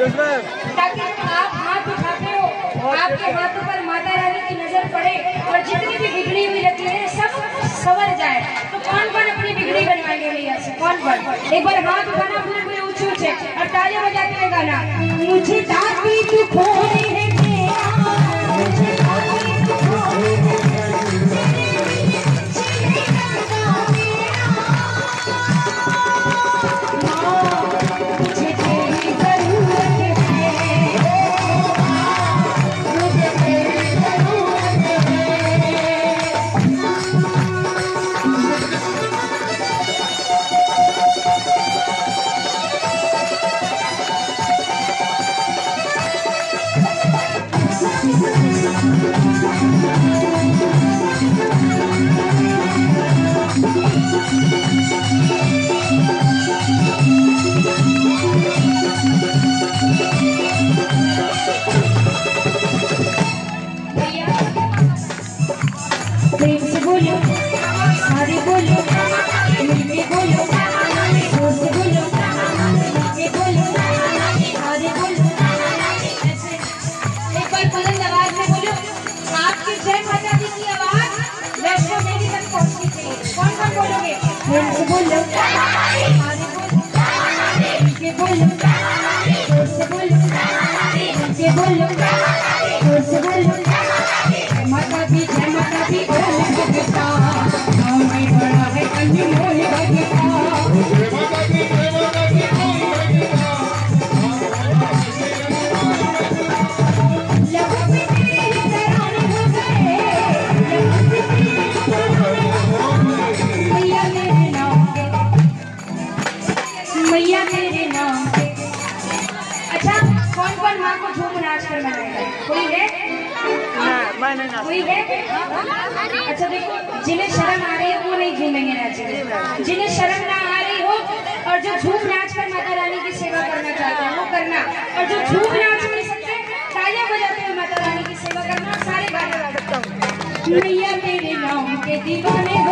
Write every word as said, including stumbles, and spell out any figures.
ताकि आप हाथ उठाते हो, आपके हाथों पर माता रानी की नजर पड़े और जितनी भी बिगड़ी हुई रहती है सब संवर जाए। तो कौन कौन अपनी बिगड़ी बनवाएंगे भैया से? कौन कौन? एक बार हाथ उठाना पूरे पूरे ऊंचे ऊंचे और तालियां बजाते हुए गाना। मुझे ताकि तू खोए है मुझे ताकि तू खोए है माता दी जय माता दी ओम भगता नाम भी बड़ा है कंजू मोहि भगता माता दी जय माता दी ओम भगता लहू में तेरे तराने हो गए लहू में तेरे तराने हो गए मैया मेरे नाम के मैया मेरे नाम के। अच्छा कौन कौन माँ को झूम नाच कर मनाएगा? कोई है? कोई है? अच्छा देखो, जिन्हें शर्म आ रही है वो नहीं झूमेंगे नाचेंगे, जिन्हें शर्म ना आ रही हो और जो झूम नाच कर माता रानी की सेवा करना चाहते हैं वो करना, और जो झूम नाच नहीं सकते तालियां बजाते हुए माता रानी की सेवा करना। सारे गाने गा सकता हूँ। मैया तेरे नाम के दीवाने